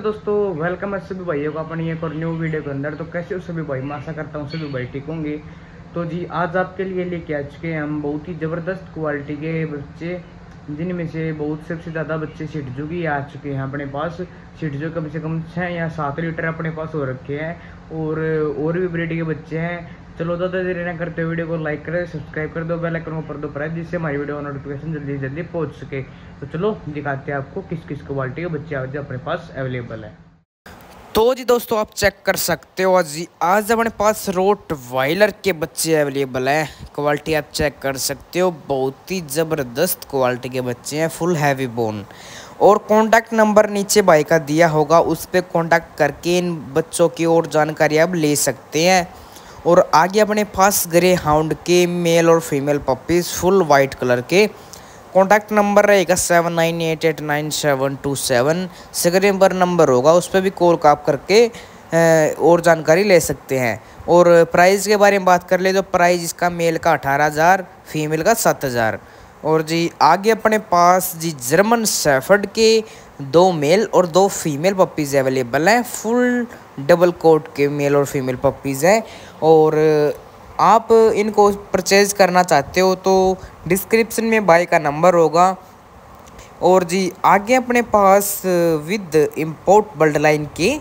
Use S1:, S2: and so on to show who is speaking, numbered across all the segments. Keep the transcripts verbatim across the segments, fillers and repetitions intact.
S1: दोस्तों, वेलकम है सभी भाइयों का अपनी एक और न्यू वीडियो के अंदर। तो कैसे हो सभी भाई? मैं आशा करता हूँ सभी भाई ठीक होंगे। तो जी आज आपके लिए लेके आ चुके हैं हम बहुत ही ज़बरदस्त क्वालिटी के बच्चे, जिनमें से बहुत सबसे ज़्यादा बच्चे शिटजू की आ चुके हैं अपने पास। शिटजू कम से कम छः या सात लीटर अपने पास हो रखे हैं और और भी ब्रीड के बच्चे हैं। चलो ज़्यादा देरी ना करते, वीडियो को लाइक करें, सब्सक्राइब कर दो, बेल आइकन पर दो प्रेस, जिससे हमारी वीडियो का नोटिफिकेशन जल्दी जल्दी पहुंच सके। तो चलो दिखाते हैं आपको किस किस क्वालिटी के बच्चे आज अपने पास अवेलेबल है।
S2: तो जी दोस्तों, आप चेक कर सकते हो जी आज अपने पास रोट वाइलर के बच्चे अवेलेबल हैं। क्वालिटी आप चेक कर सकते हो, बहुत ही ज़बरदस्त क्वालिटी के बच्चे हैं, फुल हैवी बोन। और कॉन्टैक्ट नंबर नीचे भाई का दिया होगा, उस पर कॉन्टैक्ट करके इन बच्चों की और जानकारी आप ले सकते हैं। और आगे अपने पास ग्रे हाउंड के मेल और female puppies full white colour के। कॉन्टैक्ट नंबर रहेगा seven nine eight eight nine seven two seven. Screen पर नंबर होगा, उस पर भी कॉल आप करके और जानकारी ले सकते हैं। और प्राइस के बारे में बात कर ले तो प्राइस इसका मेल का अठारह हज़ार, फीमेल का सात हज़ार। और जी आगे अपने पास जी जर्मन शेफर्ड के दो मेल और दो फीमेल पपीज़ अवेलेबल हैं। फुल डबल कोट के मेल और फीमेल पपीज़ हैं। और आप इनको परचेज करना चाहते हो तो डिस्क्रिप्शन में बाय का नंबर होगा। और जी आगे अपने पास विद इम्पोर्ट बल्ड लाइन के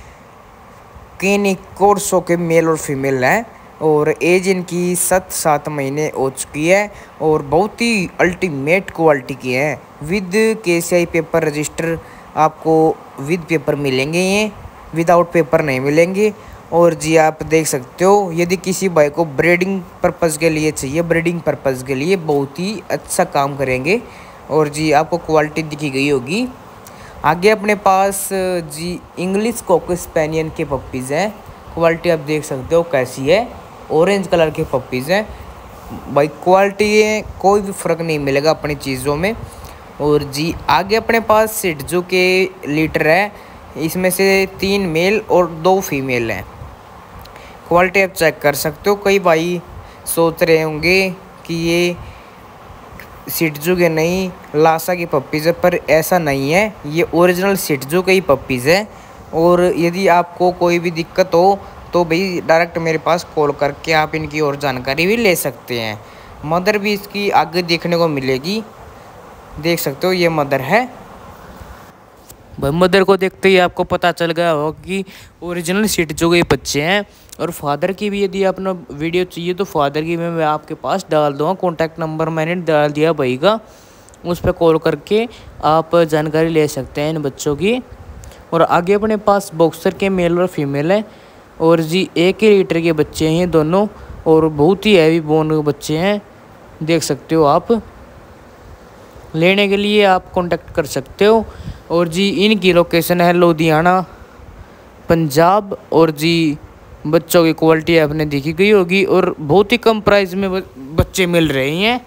S2: केनी कोर्सो के मेल और फीमेल हैं। और एज इनकी सात सात महीने हो चुकी है और बहुत ही अल्टीमेट क्वालिटी की है। विद केसीआई पेपर रजिस्टर आपको विद पेपर मिलेंगे, ये विदाउट पेपर नहीं मिलेंगे। और जी आप देख सकते हो, यदि किसी भाई को ब्रीडिंग पर्पज़ के लिए चाहिए, ब्रीडिंग पर्पज़ के लिए बहुत ही अच्छा काम करेंगे। और जी आपको क्वालिटी दिखी गई होगी। आगे अपने पास जी इंग्लिश कोको स्पेनियन के पपीज़ हैं। क्वालिटी आप देख सकते हो कैसी है, ऑरेंज कलर के पपीज़ हैं भाई। क्वालिटी है, कोई भी फ़र्क नहीं मिलेगा अपनी चीज़ों में। और जी आगे अपने पास शिटजू के लीटर है, इसमें से तीन मेल और दो फीमेल हैं। क्वालिटी आप चेक कर सकते हो। कई भाई सोच रहे होंगे कि ये शिटजू के नहीं लासा की पपीज़ है, पर ऐसा नहीं है, ये ओरिजिनल शिटजू के ही पपीज़ है। और यदि आपको कोई भी दिक्कत हो तो भाई डायरेक्ट मेरे पास कॉल करके आप इनकी और जानकारी भी ले सकते हैं। मदर भी इसकी आगे देखने को मिलेगी, देख सकते हो ये मदर है भाई। मदर को देखते ही आपको पता चल गया होगा कि ओरिजिनल शिटजू के बच्चे हैं। और फादर की भी यदि अपना वीडियो चाहिए तो फादर की मैं आपके पास डाल दूँगा। कॉन्टैक्ट नंबर मैंने डाल दिया भाई का, उस पर कॉल करके आप जानकारी ले सकते हैं इन बच्चों की। और आगे अपने पास बॉक्सर के मेल और फीमेल हैं। और जी एक ही लीटर के बच्चे हैं दोनों, और बहुत ही हैवी बोन के बच्चे हैं, देख सकते हो आप। लेने के लिए आप कांटेक्ट कर सकते हो। और जी इनकी लोकेशन है लुधियाना, पंजाब। और जी बच्चों की क्वालिटी आपने देखी गई होगी, और बहुत ही कम प्राइस में बच्चे मिल रहे हैं।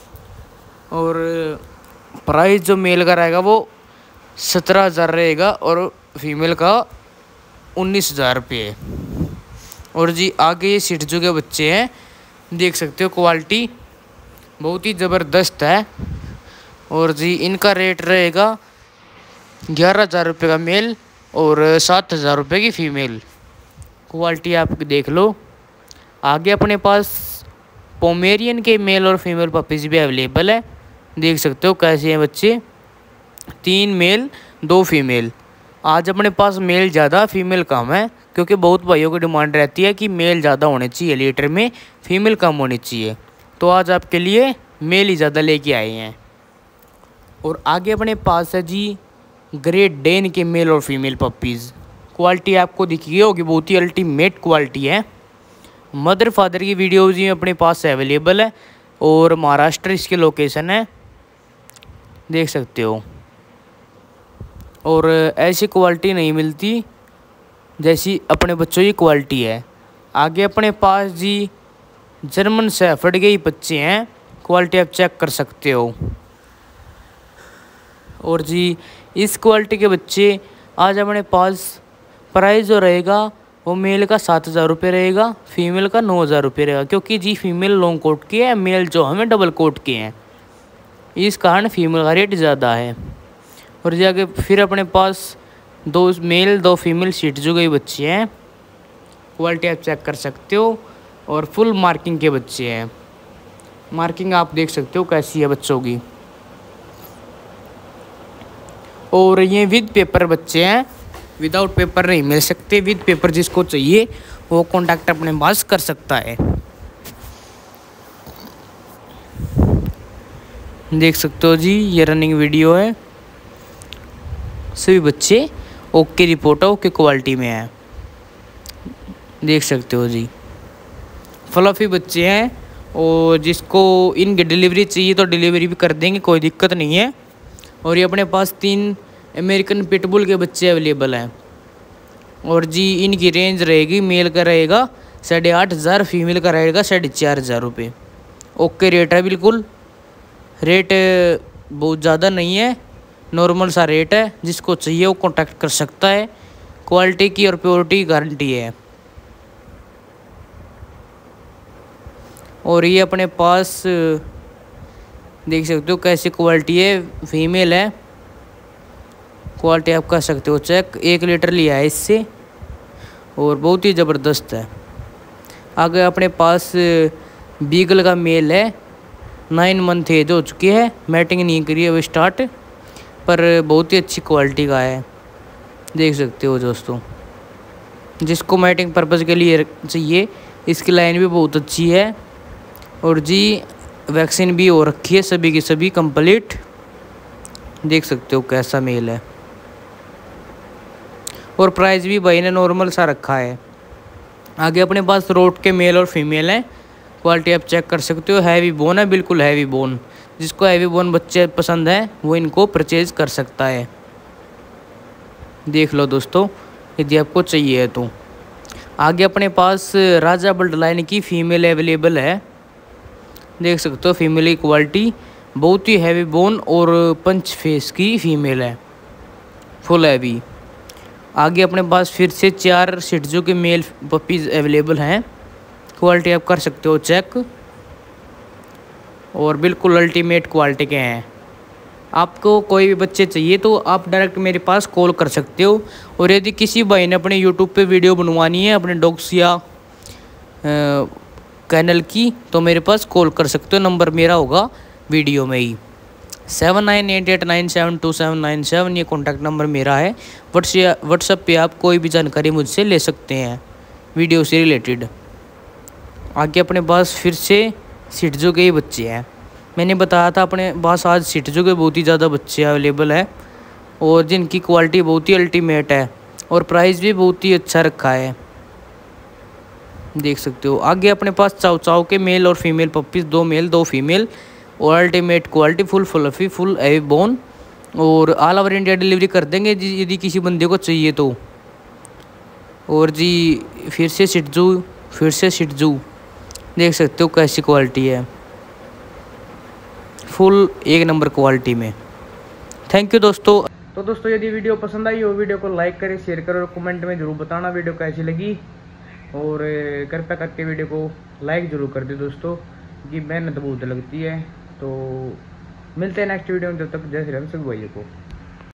S2: और प्राइस जो मेल का रहेगा वो सत्रह हज़ार रहेगा और फीमेल का उन्नीस हज़ार रुपये। और जी आगे ये शिटजू के बच्चे हैं, देख सकते हो क्वालिटी बहुत ही ज़बरदस्त है। और जी इनका रेट रहेगा ग्यारह हज़ार रुपये का मेल और सात हज़ार रुपये की फ़ीमेल। क्वालिटी आप देख लो। आगे अपने पास पोमेरियन के मेल और फीमेल पपीज़ भी अवेलेबल है, देख सकते हो कैसे हैं बच्चे। तीन मेल दो फीमेल। आज अपने पास मेल ज़्यादा फीमेल कम है, क्योंकि बहुत भाइयों की डिमांड रहती है कि मेल ज़्यादा होने चाहिए लीटर में, फीमेल कम होनी चाहिए। तो आज आपके लिए मेल ही ज़्यादा लेके आए हैं। और आगे अपने पास है जी ग्रेट डेन के मेल और फीमेल पपीज़। क्वालिटी आपको दिखी होगी, बहुत ही अल्टीमेट क्वालिटी है। मदर फादर की वीडियोज़ ही अपने पास अवेलेबल है, और महाराष्ट्र इसकी लोकेशन है, देख सकते हो। और ऐसी क्वालिटी नहीं मिलती जैसी अपने बच्चों की क्वालिटी है। आगे अपने पास जी जर्मन शेफर्ड के ही बच्चे हैं, क्वालिटी आप चेक कर सकते हो। और जी इस क्वालिटी के बच्चे आज अपने पास प्राइस जो रहेगा वो मेल का सात हज़ार रुपये रहेगा, फीमेल का नौ हज़ार रुपये रहेगा। क्योंकि जी फीमेल लॉन्ग कोट की है, मेल जो हमें डबल कोट के हैं, इस कारण फीमेल का रेट ज़्यादा है। और जाके फिर अपने पास दो मेल दो फीमेल सीट जो गई बच्चे हैं, क्वालिटी आप चेक कर सकते हो। और फुल मार्किंग के बच्चे हैं, मार्किंग आप देख सकते हो कैसी है बच्चों की। और ये विद पेपर बच्चे हैं, विदाउट पेपर नहीं मिल सकते। विद पेपर जिसको चाहिए वो कांटेक्ट अपने पास कर सकता है। देख सकते हो जी, ये रनिंग वीडियो है। सभी बच्चे ओके रिपोर्ट है, ओके क्वालिटी में है, देख सकते हो जी। फ्लफी बच्चे हैं और जिसको इनकी डिलीवरी चाहिए तो डिलीवरी भी कर देंगे, कोई दिक्कत नहीं है। और ये अपने पास तीन अमेरिकन पिटबुल के बच्चे अवेलेबल हैं। और जी इनकी रेंज रहेगी, मेल का रहेगा साढ़े आठ हज़ार, फीमेल का रहेगा साढ़े चार हज़ार रुपये। ओके रेट है, बिल्कुल रेट बहुत ज़्यादा नहीं है, नॉर्मल सा रेट है। जिसको चाहिए वो कांटेक्ट कर सकता है। क्वालिटी की और प्योरिटी की गारंटी है। और ये अपने पास देख सकते हो कैसी क्वालिटी है, फीमेल है। क्वालिटी आप कर सकते हो चेक, एक लीटर लिया है इससे और बहुत ही ज़बरदस्त है। आगे अपने पास बीगल का मेल है, नाइन मंथ एज हो चुकी है, मैटिंग नहीं करी है वो स्टार्ट, पर बहुत ही अच्छी क्वालिटी का है, देख सकते हो दोस्तों। जिसको मैटिंग पर्पज़ के लिए चाहिए, इसकी लाइन भी बहुत अच्छी है। और जी वैक्सीन भी हो रखी है सभी की सभी कंप्लीट, देख सकते हो कैसा मेल है। और प्राइस भी भाई ने नॉर्मल सा रखा है। आगे अपने पास रोड के मेल और फीमेल हैं, क्वालिटी आप चेक कर सकते हो। हैवी बोन है, बिल्कुल हैवी बोन। जिसको हैवी बोन बच्चे पसंद है वो इनको परचेज कर सकता है। देख लो दोस्तों, यदि आपको चाहिए है तो। आगे अपने पास राजा ब्लड लाइन की फीमेल अवेलेबल है, देख सकते हो फीमेल की क्वालिटी बहुत ही हैवी बोन और पंच फेस की फीमेल है, फुल हैवी। आगे अपने पास फिर से चार शिट्जू के मेल पपीज़ अवेलेबल हैं, क्वालिटी आप कर सकते हो चेक। और बिल्कुल अल्टीमेट क्वालिटी के हैं। आपको कोई भी बच्चे चाहिए तो आप डायरेक्ट मेरे पास कॉल कर सकते हो। और यदि किसी भाई ने अपने यूट्यूब पे वीडियो बनवानी है अपने डॉग्स या कैनल की, तो मेरे पास कॉल कर सकते हो। नंबर मेरा होगा वीडियो में ही, seven nine eight eight nine seven two seven nine seven, ये कॉन्टैक्ट नंबर मेरा है। व्हाट्सएप पे आप कोई भी जानकारी मुझसे ले सकते हैं वीडियो से रिलेटेड। आगे अपने पास फिर से शिट्जू के ही बच्चे हैं। मैंने बताया था अपने पास आज शिट्जू के बहुत ही ज़्यादा बच्चे अवेलेबल है और जिनकी क्वालिटी बहुत ही अल्टीमेट है और प्राइस भी बहुत ही अच्छा रखा है, देख सकते हो। आगे अपने पास चाव चाव के मेल और फीमेल पप्पीज, दो मेल दो फीमेल और ultimate quality, full fluffy, full heavy bone. और ऑल ओवर इंडिया डिलीवरी कर देंगे यदि किसी बंदे को चाहिए तो। और जी फिर से शिट्जू, फिर से शिट्जू, देख सकते हो कैसी क्वालिटी है, फुल एक नंबर क्वालिटी में। थैंक यू दोस्तों।
S1: तो दोस्तों यदि वीडियो पसंद आई हो, वीडियो को लाइक करें, शेयर करें और कमेंट में जरूर बताना वीडियो कैसी लगी। और कृपया करके वीडियो को लाइक जरूर कर दे दोस्तों, क्योंकि मेहनत बहुत लगती है। तो मिलते हैं नेक्स्ट वीडियो में, जब तक जय श्री राम सभी भाइयों को।